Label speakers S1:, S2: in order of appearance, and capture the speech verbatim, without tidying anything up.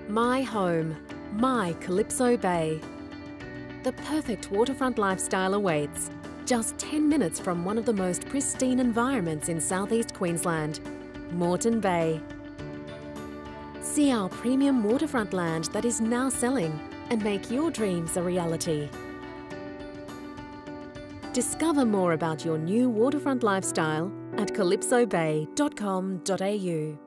S1: My home, my Calypso Bay. The perfect waterfront lifestyle awaits, just ten minutes from one of the most pristine environments in southeast Queensland, Moreton Bay. See our premium waterfront land that is now selling and make your dreams a reality. Discover more about your new waterfront lifestyle at calypso bay dot com dot a u.